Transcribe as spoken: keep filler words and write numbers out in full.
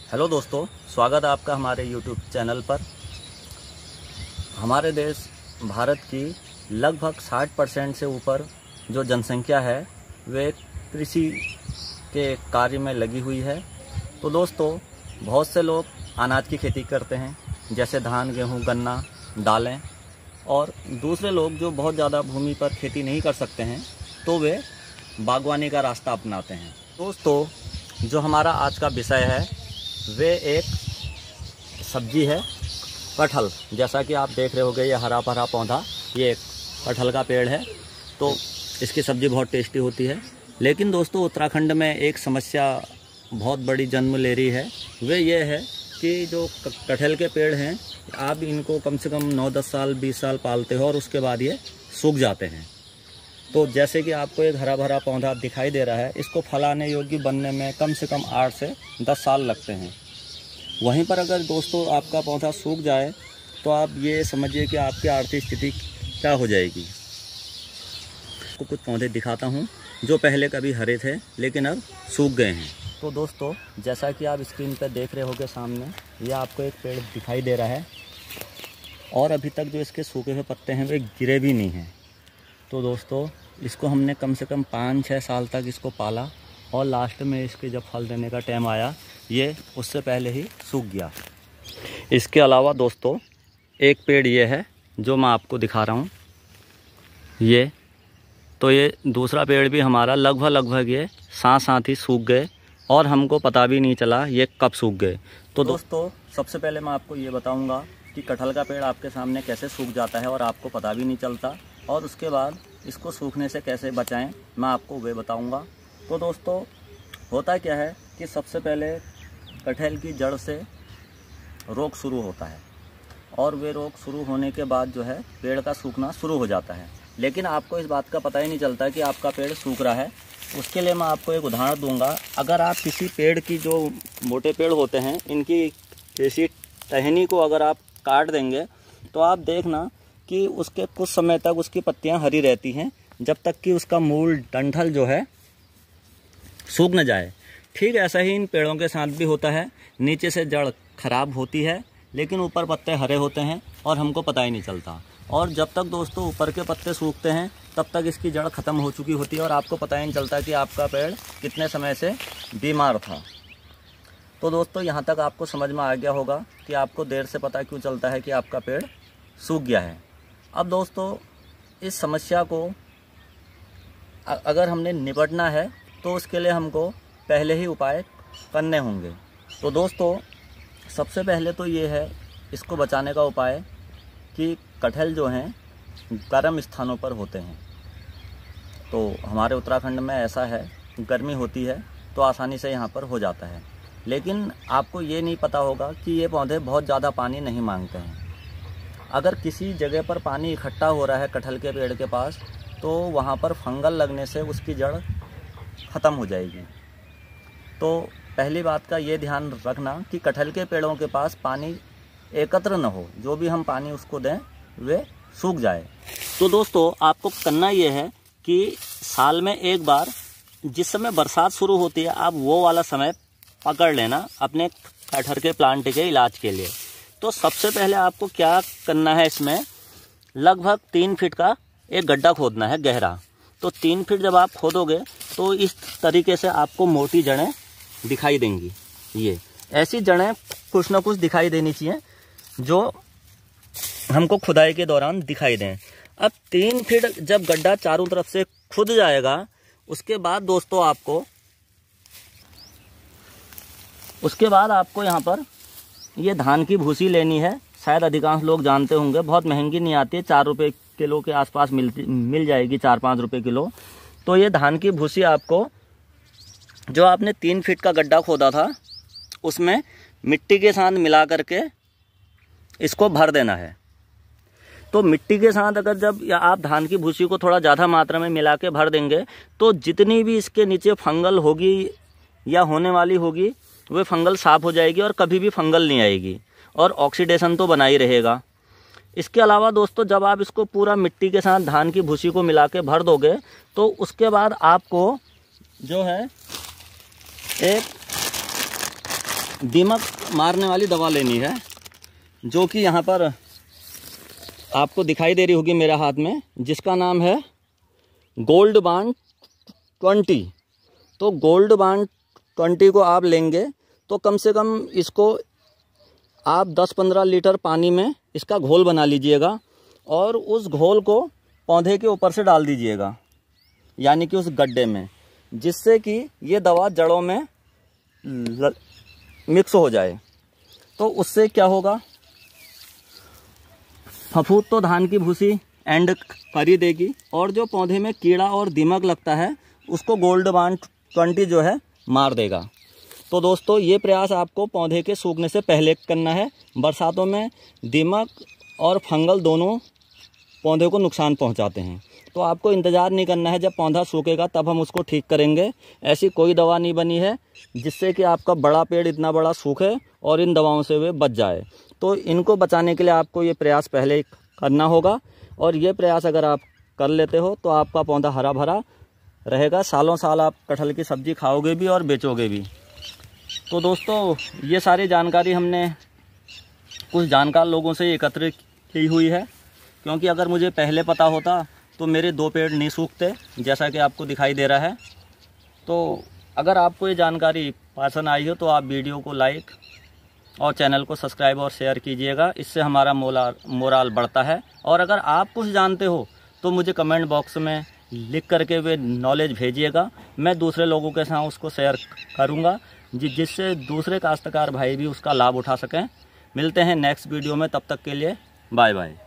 Hello दोस्तों, स्वागत है आपका हमारे यूट्यूब चैनल पर। हमारे देश भारत की लगभग साठ परसेंट से ऊपर जो जनसंख्या है वे कृषि के कार्य में लगी हुई है। तो दोस्तों, बहुत से लोग अनाज की खेती करते हैं, जैसे धान, गेहूं, गन्ना, दालें, और दूसरे लोग जो बहुत ज़्यादा भूमि पर खेती नहीं कर सकते हैं तो वे बागवानी का रास्ता अपनाते हैं। दोस्तों, जो हमारा आज का विषय है वे एक सब्जी है, कटहल। जैसा कि आप देख रहे होंगे, ये हरा भरा पौधा, ये एक कटहल का पेड़ है। तो इसकी सब्ज़ी बहुत टेस्टी होती है। लेकिन दोस्तों, उत्तराखंड में एक समस्या बहुत बड़ी जन्म ले रही है। वे ये है कि जो कटहल के पेड़ हैं, आप इनको कम से कम नौ दस साल बीस साल पालते हो और उसके बाद ये सूख जाते हैं। तो जैसे कि आपको एक हरा भरा पौधा दिखाई दे रहा है, इसको फलाने योग्य बनने में कम से कम आठ से दस साल लगते हैं। वहीं पर अगर दोस्तों आपका पौधा सूख जाए तो आप ये समझिए कि आपकी आर्थिक स्थिति क्या हो जाएगी। आपको कुछ पौधे दिखाता हूँ जो पहले कभी हरे थे लेकिन अब सूख गए हैं। तो दोस्तों, जैसा कि आप स्क्रीन पर देख रहे होंगे सामने, ये आपको एक पेड़ दिखाई दे रहा है और अभी तक जो इसके सूखे हुए पत्ते हैं वे गिरे भी नहीं हैं। तो दोस्तों, इसको हमने कम से कम पाँच छः साल तक इसको पाला और लास्ट में इसके जब फल देने का टाइम आया, ये उससे पहले ही सूख गया। इसके अलावा दोस्तों, एक पेड़ ये है जो मैं आपको दिखा रहा हूँ, ये तो ये दूसरा पेड़ भी हमारा लगभग लगभग ये साथ साथ ही सूख गए और हमको पता भी नहीं चला ये कब सूख गए। तो दोस्तों, सबसे पहले मैं आपको ये बताऊँगा कि कटहल का पेड़ आपके सामने कैसे सूख जाता है और आपको पता भी नहीं चलता, और उसके बाद इसको सूखने से कैसे बचाएं मैं आपको वे बताऊंगा। तो दोस्तों, होता क्या है कि सबसे पहले कटहल की जड़ से रोग शुरू होता है और वे रोग शुरू होने के बाद जो है पेड़ का सूखना शुरू हो जाता है। लेकिन आपको इस बात का पता ही नहीं चलता कि आपका पेड़ सूख रहा है। उसके लिए मैं आपको एक उदाहरण दूंगा। अगर आप किसी पेड़ की, जो मोटे पेड़ होते हैं, इनकी किसी टहनी को अगर आप काट देंगे तो आप देखना कि उसके कुछ समय तक उसकी पत्तियां हरी रहती हैं, जब तक कि उसका मूल डंठल जो है सूख न जाए। ठीक ऐसा ही इन पेड़ों के साथ भी होता है। नीचे से जड़ खराब होती है लेकिन ऊपर पत्ते हरे होते हैं और हमको पता ही नहीं चलता। और जब तक दोस्तों ऊपर के पत्ते सूखते हैं तब तक इसकी जड़ ख़त्म हो चुकी होती है और आपको पता ही नहीं चलता कि आपका पेड़ कितने समय से बीमार था। तो दोस्तों, यहाँ तक आपको समझ में आ गया होगा कि आपको देर से पता क्यों चलता है कि आपका पेड़ सूख गया है। अब दोस्तों, इस समस्या को अगर हमने निपटना है तो उसके लिए हमको पहले ही उपाय करने होंगे। तो दोस्तों, सबसे पहले तो ये है इसको बचाने का उपाय कि कटहल जो हैं गर्म स्थानों पर होते हैं। तो हमारे उत्तराखंड में ऐसा है, गर्मी होती है तो आसानी से यहाँ पर हो जाता है। लेकिन आपको ये नहीं पता होगा कि ये पौधे बहुत ज़्यादा पानी नहीं मांगते हैं। अगर किसी जगह पर पानी इकट्ठा हो रहा है कटहल के पेड़ के पास, तो वहाँ पर फंगल लगने से उसकी जड़ ख़त्म हो जाएगी। तो पहली बात का ये ध्यान रखना कि कटहल के पेड़ों के पास पानी एकत्र न हो, जो भी हम पानी उसको दें वे सूख जाए। तो दोस्तों, आपको करना ये है कि साल में एक बार, जिस समय बरसात शुरू होती है, आप वो वाला समय पकड़ लेना अपने कटहल के प्लांट के इलाज के लिए। तो सबसे पहले आपको क्या करना है, इसमें लगभग तीन फीट का एक गड्ढा खोदना है, गहरा। तो तीन फीट जब आप खोदोगे तो इस तरीके से आपको मोटी जड़ें दिखाई देंगी। ये ऐसी जड़ें कुछ ना कुछ दिखाई देनी चाहिए जो हमको खुदाई के दौरान दिखाई दें। अब तीन फीट जब गड्ढा चारों तरफ से खुद जाएगा, उसके बाद दोस्तों आपको उसके बाद आपको यहाँ पर ये धान की भूसी लेनी है। शायद अधिकांश लोग जानते होंगे, बहुत महंगी नहीं आती है, चार रुपये किलो के आसपास मिलती मिल जाएगी, चार पाँच रुपये किलो। तो ये धान की भूसी आपको, जो आपने तीन फीट का गड्ढा खोदा था, उसमें मिट्टी के साथ मिला करके इसको भर देना है। तो मिट्टी के साथ अगर जब या आप धान की भूसी को थोड़ा ज़्यादा मात्रा में मिला के भर देंगे तो जितनी भी इसके नीचे फंगल होगी या होने वाली होगी, वे फंगल साफ हो जाएगी और कभी भी फंगल नहीं आएगी और ऑक्सीडेशन तो बना ही रहेगा। इसके अलावा दोस्तों, जब आप इसको पूरा मिट्टी के साथ धान की भूसी को मिला के भर दोगे तो उसके बाद आपको जो है एक दीमक मारने वाली दवा लेनी है, जो कि यहाँ पर आपको दिखाई दे रही होगी मेरे हाथ में, जिसका नाम है गोल्ड बांड ट्वेंटी। तो गोल्ड बांड ट्वेंटी को आप लेंगे तो कम से कम इसको आप दस पंद्रह लीटर पानी में इसका घोल बना लीजिएगा और उस घोल को पौधे के ऊपर से डाल दीजिएगा, यानी कि उस गड्ढे में, जिससे कि ये दवा जड़ों में मिक्स हो जाए। तो उससे क्या होगा, फफूंद तो धान की भूसी एंड कर ही देगी, और जो पौधे में कीड़ा और दीमक लगता है उसको गोल्ड बांड ट्वेंटी जो है मार देगा। तो दोस्तों ये प्रयास आपको पौधे के सूखने से पहले करना है। बरसातों में दीमक और फंगल दोनों पौधे को नुकसान पहुंचाते हैं, तो आपको इंतज़ार नहीं करना है जब पौधा सूखेगा तब हम उसको ठीक करेंगे। ऐसी कोई दवा नहीं बनी है जिससे कि आपका बड़ा पेड़ इतना बड़ा सूखे और इन दवाओं से वे बच जाए। तो इनको बचाने के लिए आपको ये प्रयास पहले करना होगा, और ये प्रयास अगर आप कर लेते हो तो आपका पौधा हरा भरा रहेगा। सालों साल आप कटहल की सब्ज़ी खाओगे भी और बेचोगे भी। तो दोस्तों ये सारी जानकारी हमने कुछ जानकार लोगों से एकत्रित की हुई है, क्योंकि अगर मुझे पहले पता होता तो मेरे दो पेड़ नहीं सूखते, जैसा कि आपको दिखाई दे रहा है। तो अगर आपको ये जानकारी पसंद आई हो तो आप वीडियो को लाइक और चैनल को सब्सक्राइब और शेयर कीजिएगा, इससे हमारा मोराल मोराल बढ़ता है। और अगर आप कुछ जानते हो तो मुझे कमेंट बॉक्स में लिख करके वे नॉलेज भेजिएगा, मैं दूसरे लोगों के साथ उसको शेयर करूँगा, जिससे दूसरे काश्तकार भाई भी उसका लाभ उठा सकें। मिलते हैं नेक्स्ट वीडियो में, तब तक के लिए बाय बाय।